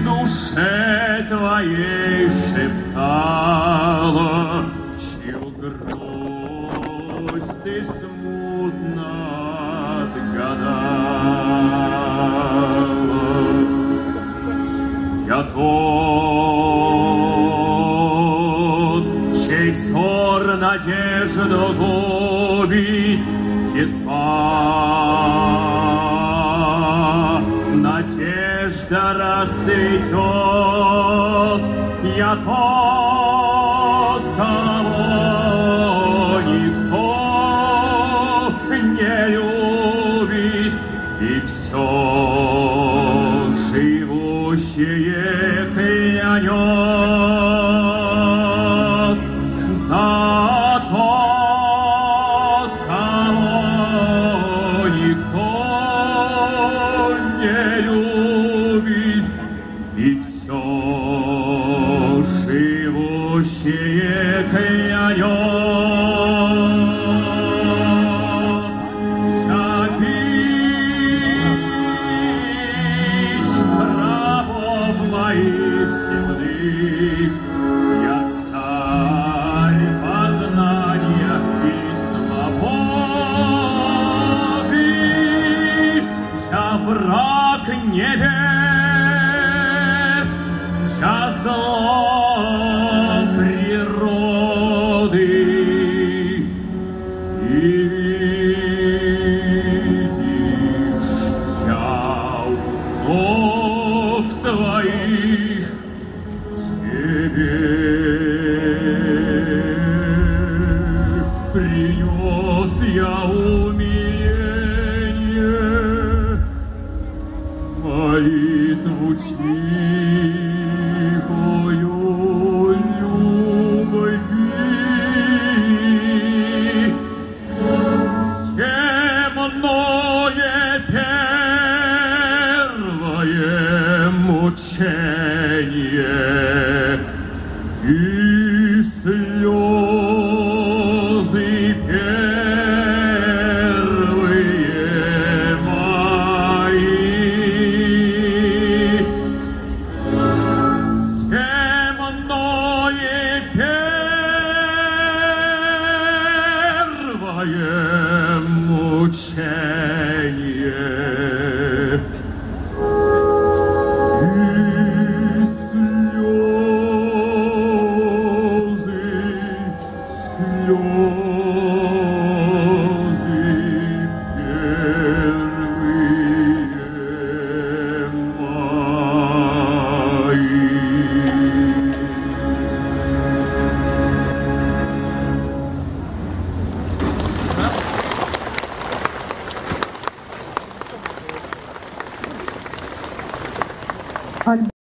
душе твоей шептала, чью грусть ты смутно отгадала. Я тот, чей взор надежду губит, едва надежда расцветет. Я тот, кого никто не любит, и все живущее клянет. Да, тот, кого никто не любит, и все живущее клянет. Шапись, рабов моих земных, я царь познания и свободы, я враг небес, я зло природы. И видишь, я у ног твоих тебе принес я умиление, молитву тихую любви, земное первое мучение